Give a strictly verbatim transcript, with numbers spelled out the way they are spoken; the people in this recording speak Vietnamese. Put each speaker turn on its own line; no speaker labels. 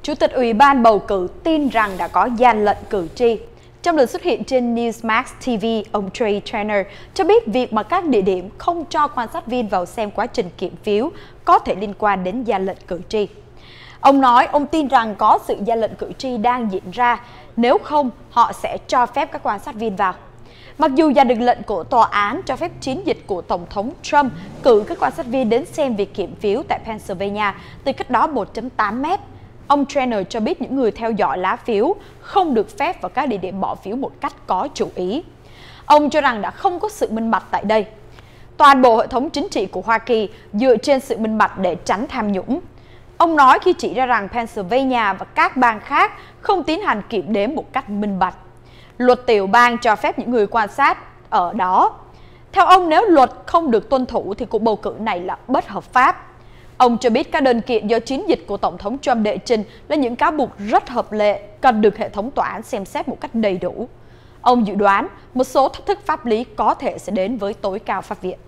Chủ tịch Ủy ban bầu cử tin rằng đã có gian lận cử tri. Trong lần xuất hiện trên Newsmax ti vi, ông Trey Turner cho biết việc mà các địa điểm không cho quan sát viên vào xem quá trình kiểm phiếu có thể liên quan đến gian lận cử tri. Ông nói ông tin rằng có sự gian lận cử tri đang diễn ra, nếu không họ sẽ cho phép các quan sát viên vào. Mặc dù ra được lệnh của tòa án cho phép chiến dịch của Tổng thống Trump cử các quan sát viên đến xem việc kiểm phiếu tại Pennsylvania từ cách đó một phẩy tám mét, ông Turner cho biết những người theo dõi lá phiếu không được phép vào các địa điểm bỏ phiếu một cách có chủ ý. Ông cho rằng đã không có sự minh bạch tại đây. Toàn bộ hệ thống chính trị của Hoa Kỳ dựa trên sự minh bạch để tránh tham nhũng. Ông nói khi chỉ ra rằng Pennsylvania và các bang khác không tiến hành kiểm đếm một cách minh bạch. Luật tiểu bang cho phép những người quan sát ở đó. Theo ông, nếu luật không được tuân thủ thì cuộc bầu cử này là bất hợp pháp. Ông cho biết các đơn kiện do chiến dịch của Tổng thống Trump đệ trình là những cáo buộc rất hợp lệ, cần được hệ thống tòa án xem xét một cách đầy đủ. Ông dự đoán một số thách thức pháp lý có thể sẽ đến với tối cao pháp viện.